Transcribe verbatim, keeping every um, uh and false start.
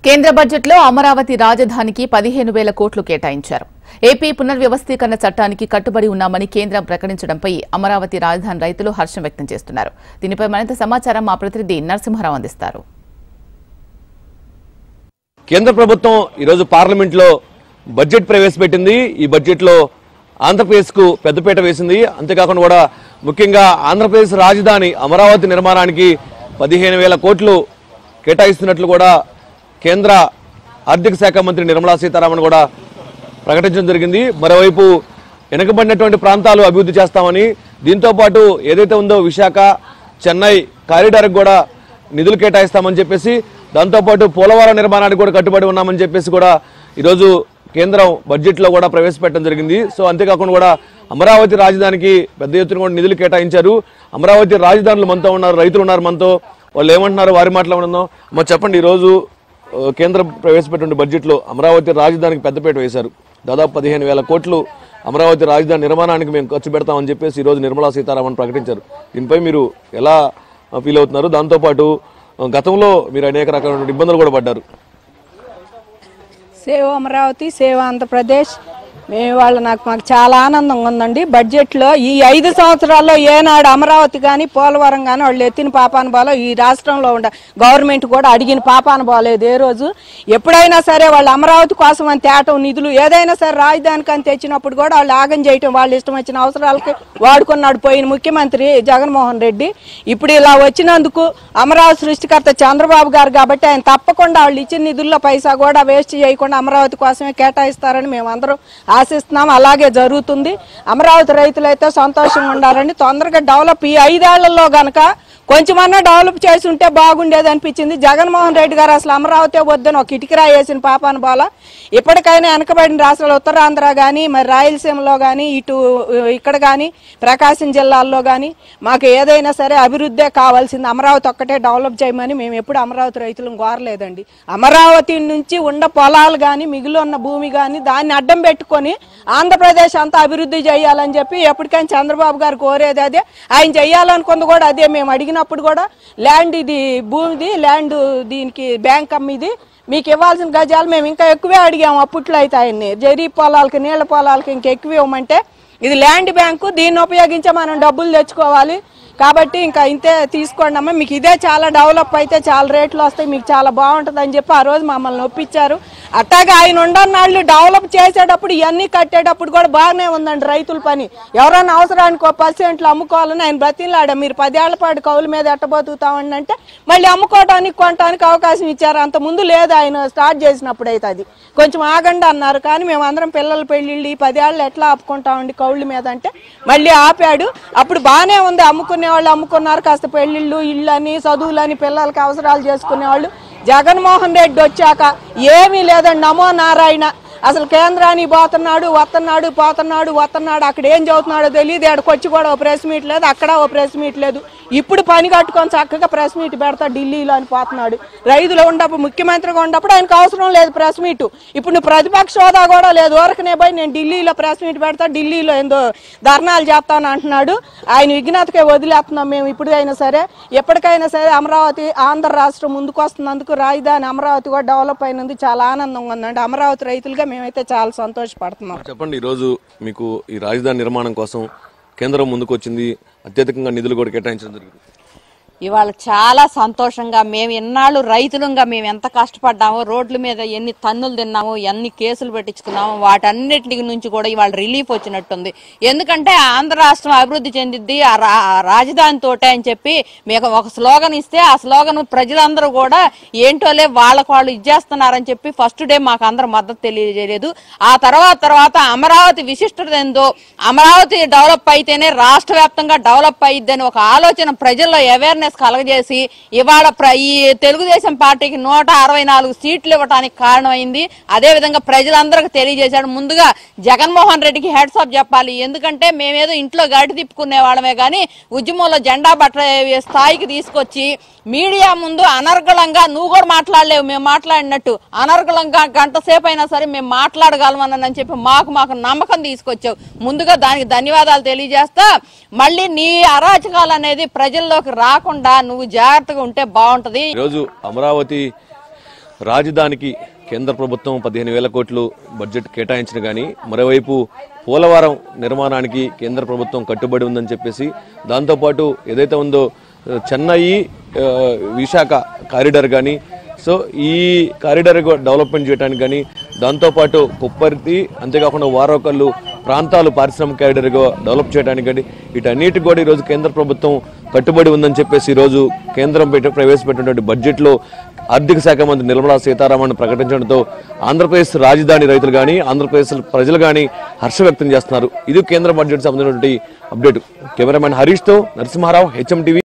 కేంద్ర బడ్జెట్లో అమరావతి రాజధానికి పదిహేను వేల కోట్లు కేటాయించారు. ఏపీ పునర్వ్యవస్థీకరణ చట్టానికి కట్టుబడి ఉన్నామని కేంద్రం ప్రకటించడంపై అమరావతి రాజధాని రైతులు హర్షం వ్యక్తం చేస్తున్నారు. దీనిపై మరింత సమాచారం మా ప్రతినిధి నరసింహారావు అందిస్తారు. కేంద్ర ప్రభుత్వం ఈరోజు పార్లమెంట్లో బడ్జెట్ ప్రవేశపెట్టింది. ఈ బడ్జెట్లో ఆంధ్రప్రదేశ్ కు పెద్దపీట వేసింది. అంతేకాకుండా కూడా ముఖ్యంగా ఆంధ్రప్రదేశ్ రాజధాని అమరావతి నిర్మాణానికి పదిహేను వేల కోట్లు కేటాయిస్తున్నట్లు కూడా కేంద్ర ఆర్థిక శాఖ మంత్రి నిర్మలా సీతారామన్ కూడా ప్రకటించడం జరిగింది. మరోవైపు వెనుకబడినటువంటి ప్రాంతాలు అభివృద్ధి చేస్తామని, దీంతో పాటు ఏదైతే ఉందో విశాఖ చెన్నై కారిడార్కి కూడా నిధులు కేటాయిస్తామని చెప్పేసి, దాంతోపాటు పోలవరం నిర్మాణానికి కూడా కట్టుబడి ఉన్నామని చెప్పేసి కూడా ఈరోజు కేంద్రం బడ్జెట్లో కూడా ప్రవేశపెట్టడం జరిగింది. సో అంతేకాకుండా కూడా అమరావతి రాజధానికి పెద్ద ఎత్తున కూడా నిధులు కేటాయించారు. అమరావతి రాజధానులు మనతో ఉన్నారు, రైతులు ఉన్నారు మనతో. వాళ్ళు ఏమంటున్నారు వారి మాట్లాడుకుందాం. అమ్మ చెప్పండి, ఈరోజు కేంద్రం ప్రవేశపెట్టిన బడ్జెట్లో అమరావతి రాజధానికి పెద్దపీట వేశారు. దాదాపు పదిహేను వేల కోట్లు అమరావతి రాజధాని నిర్మాణానికి మేము ఖర్చు పెడతామని చెప్పేసి ఈరోజు నిర్మలా సీతారామన్ ప్రకటించారు. దీనిపై మీరు ఎలా ఫీల్ అవుతున్నారు? దాంతోపాటు గతంలో మీరు అనేక రకాల ఇబ్బందులు కూడా పడ్డారు. సేవ్ అమరావతి, సేవ్ ఆంధ్రప్రదేశ్, మేము వాళ్ళ నాకు మాకు చాలా ఆనందంగా ఉందండి. బడ్జెట్లో ఈ ఐదు సంవత్సరాల్లో ఏనాడు అమరావతి కానీ పోలవరం కానీ వాళ్ళు ఎత్తిన పాపాన బాలో ఈ రాష్ట్రంలో ఉండ గవర్నమెంట్ కూడా అడిగిన పాపాన బాలేదు. ఏ రోజు ఎప్పుడైనా సరే వాళ్ళు అమరావతి కోసం అని తేటం నిధులు ఏదైనా సరే రాజధానికి అని తెచ్చినప్పుడు కూడా వాళ్ళు ఆగం చేయటం, వాళ్ళు ఇష్టం వచ్చిన అవసరాలకి వాడుకున్నాడు పోయిన ముఖ్యమంత్రి జగన్మోహన్ రెడ్డి. ఇప్పుడు ఇలా వచ్చినందుకు అమరావతి సృష్టికర్త చంద్రబాబు గారు కాబట్టి ఆయన తప్పకుండా వాళ్ళు ఇచ్చిన నిధుల్లో పైసా కూడా వేస్ట్ చేయకుండా అమరావతి కోసమే కేటాయిస్తారని మేము అందరం ఆశిస్తున్నాం. అలాగే జరుగుతుంది. అమరావతి రైతులైతే సంతోషంగా ఉండాలని, తొందరగా డెవలప్ ఈ ఐదేళ్లలో గనక కొంచెమన్నా డెవలప్ చేసి ఉంటే బాగుండేది అనిపించింది. జగన్మోహన్ రెడ్డి గారు అసలు అమరావతి వద్దని ఒక ఇటుకరా వేసిన పాపాను బాల. ఇప్పటికైనా వెనకబడిన రాష్ట్రాలు ఉత్తరాంధ్ర కానీ మరి రాయలసీమలో కానీ ఇటు ఇక్కడ కానీ ప్రకాశం జిల్లాల్లో కానీ మాకు ఏదైనా సరే అభివృద్ధే కావాల్సింది. అమరావతి ఒక్కటే డెవలప్ చేయమని మేము ఎప్పుడు అమరావతి రైతులను కోరలేదండి. అమరావతి నుంచి ఉన్న పొలాలు కానీ మిగిలి ఉన్న భూమి కానీ దాన్ని అడ్డం పెట్టుకొని ఆంధ్రప్రదేశ్ అంతా అభివృద్ధి చేయాలని చెప్పి ఎప్పటికైనా చంద్రబాబు గారు కోరేది అదే. ఆయన చేయాలనుకుంది కూడా అదే. మేము అడిగినప్పుడు కూడా ల్యాండ్ ఇది భూమిది, ల్యాండ్ దీనికి బ్యాంక్ అమ్మిది, మీకు ఇవ్వాల్సిన గజాలు మేము ఇంకా ఎక్కువే అడిగాము. అప్పట్లో అయితే ఆయన్ని జరీ పొలాలకి నీళ్ల పొలాలకి ఇంకా ఎక్కువ ఇవ్వమంటే ఇది ల్యాండ్ బ్యాంకు, దీన్ని ఉపయోగించే మనం డబ్బులు తెచ్చుకోవాలి కాబట్టి ఇంకా ఇంతే తీసుకోండి అమ్మా, మీకు ఇదే చాలా డెవలప్ అయితే చాలా రేట్లు వస్తాయి, మీకు చాలా బాగుంటుంది అని చెప్పి ఆ రోజు మమ్మల్ని ఒప్పించారు. అట్టాగే ఆయన ఉండన్నాళ్ళు డెవలప్ చేసేటప్పుడు ఇవన్నీ కట్టేటప్పుడు కూడా బాగానే ఉందండి రైతుల పని. ఎవరైనా అవసరానికి ఒక పర్సెంట్లు అమ్ముకోవాలని ఆయన బ్రతిలాడా. మీరు పదేళ్ల పాటు కౌలు మీద ఎట్టబోతుతామండి అంటే మళ్ళీ అమ్ముకోవడానికి కొనడానికి అవకాశం ఇచ్చారు. అంత ముందు లేదు ఆయన స్టార్ట్ చేసినప్పుడు అయితే అది కొంచెం ఆగండి అన్నారు. కానీ మేము అందరం పిల్లల పెళ్ళిళ్ళు ఈ పదేళ్ళు ఎట్లా ఆపుకుంటామండి కౌళ్ళ మీద అంటే మళ్ళీ ఆపాడు. అప్పుడు బాగానే ఉంది, అమ్ముకునే వాళ్ళు అమ్ముకున్నారు, కాస్త పెళ్లిళ్ళు ఇళ్ళని చదువులని పిల్లలకి అవసరాలు చేసుకునేవాళ్ళు. జగన్మోహన్ రెడ్డి వచ్చాక ఏమీ లేదండి. నమో నారాయణ. అసలు కేంద్రానికి పోతున్నాడు, వస్తున్నాడు, పోతున్నాడు, వస్తున్నాడు, అక్కడ ఏం చదువుతున్నాడో తెలియదు. ఎక్కడికి వచ్చి కూడా ఓ ప్రెస్ మీట్ లేదు, అక్కడ ఓ ప్రెస్ మీట్ లేదు. ఇప్పుడు పని కట్టుకొని చక్కగా ప్రెస్ మీట్ పెడతా ఢిల్లీలో అని పోతున్నాడు. రైతులు ఉన్నప్పుడు ముఖ్యమంత్రిగా ఉన్నప్పుడు ఆయనకు అవసరం లేదు ప్రెస్ మీట్. ఇప్పుడు నువ్వు ప్రతిపక్ష హోదా కూడా లేదు. ఊరకనే పోయి నేను ఢిల్లీలో ప్రెస్ మీట్ పెడతా, ఢిల్లీలో ఏందో ధర్నాలు చేస్తాను అంటున్నాడు. ఆయన విఘ్నతకే వదిలేస్తున్నాం మేము. ఇప్పుడు అయినా సరే ఎప్పటికైనా సరే అమరావతి ఆంధ్ర రాష్ట్రం ముందుకు వస్తున్నందుకు, రాజధాని అమరావతి కూడా డెవలప్ అయినందుకు చాలా ఆనందంగా ఉందండి. అమరావతి రైతులుగా మేమైతే చాలా సంతోషపడుతున్నాం. చెప్పండి, ఈరోజు మీకు ఈ రాజధాని నిర్మాణం కోసం కేంద్రం ముందుకు వచ్చింది, అత్యధికంగా నిధులు కూడా కేటాయించడం జరిగింది. ఇవాళ చాలా సంతోషంగా మేము ఎన్నాళ్ళు రైతులుగా మేము ఎంత కష్టపడ్డామో, రోడ్ల మీద ఎన్ని తన్నులు తిన్నామో, ఎన్ని కేసులు పెట్టించుకున్నామో, వాటన్నిటి నుంచి కూడా ఇవాళ రిలీఫ్ వచ్చినట్టుంది. ఎందుకంటే ఆంధ్ర రాష్ట్రం అభివృద్ధి చెందిద్ది ఆ రాజధాని తోటే అని చెప్పి మీకు ఒక స్లోగన్ ఇస్తే ఆ స్లోగన్ ప్రజలందరూ కూడా ఏంటోలే వాళ్ళకు వాళ్ళు ఇచ్చేస్తున్నారని చెప్పి ఫస్ట్ డే మాకు అందరూ మద్దతు తెలియజేయలేదు. ఆ తర్వాత తర్వాత అమరావతి విశిష్టత ఏందో, అమరావతి డెవలప్ అయితేనే రాష్ట్ర వ్యాప్తంగా డెవలప్ అయ్యిద్దని ఒక ఆలోచన ప్రజల్లో అవేర్నెస్ కలగజేసి ఇవాళ ఈ తెలుగుదేశం పార్టీకి నూట అరవై నాలుగు సీట్లు ఇవ్వడానికి కారణమైంది. అదే విధంగా ప్రజలందరికీ తెలియజేశాడు. ముందుగా జగన్మోహన్ రెడ్డికి హెడ్స్ ఆఫ్ చెప్పాలి. ఎందుకంటే మేమేదో ఇంట్లో గడి తిప్పుకునే వాళ్ళమే కానీ ఉద్యమంలో జెండా బట్ట స్థాయికి తీసుకొచ్చి మీడియా ముందు అనర్గళంగా నువ్వు కూడా మాట్లాడలేవు, మేము మాట్లాడినట్టు అనర్గళంగా గంట సేపు అయినా సరే మేము మాట్లాడగలమని చెప్పి మాకు మాకు నమ్మకం తీసుకొచ్చావు. ముందుగా దానికి ధన్యవాదాలు తెలియజేస్తా. మళ్ళీ నీ అరాచకాలు అనేది ప్రజల్లోకి రాకుండా నువ్వు జాగ్రత్తగా ఉంటే బాగుంటది. ఈరోజు అమరావతి రాజధానికి కేంద్ర ప్రభుత్వం పదిహేను వేల కోట్లు బడ్జెట్ కేటాయించిన కానీ మరోవైపు పోలవరం నిర్మాణానికి కేంద్ర ప్రభుత్వం కట్టుబడి ఉందని చెప్పేసి దాంతోపాటు ఏదైతే ఉందో చెన్నై విశాఖ కారిడార్ కానీ సో ఈ కారిడార్ డెవలప్మెంట్ చేయడానికి కానీ దాంతోపాటు కుప్పర్తి అంతేకాకుండా వారోకల్లు ప్రాంతాలు పారిశ్రామిక కారిడార్గా డెవలప్ చేయడానికి కానీ వీటన్నిటికి కూడా ఈరోజు కేంద్ర ప్రభుత్వం కట్టుబడి ఉందని చెప్పేసి ఈరోజు కేంద్రం పెట్టి ప్రవేశపెట్టినటువంటి బడ్జెట్లో ఆర్థిక శాఖ మంత్రి నిర్మలా సీతారామన్ ప్రకటించడంతో ఆంధ్రప్రదేశ్ రాజధాని రైతులు కానీ ఆంధ్రప్రదేశ్ ప్రజలు కానీ హర్షం వ్యక్తం చేస్తున్నారు. ఇది కేంద్ర బడ్జెట్ సంబంధించినటువంటి అప్డేట్. కెమెరామెన్ హరీష్తో నరసింహారావు, హెచ్ఎం టీవీ.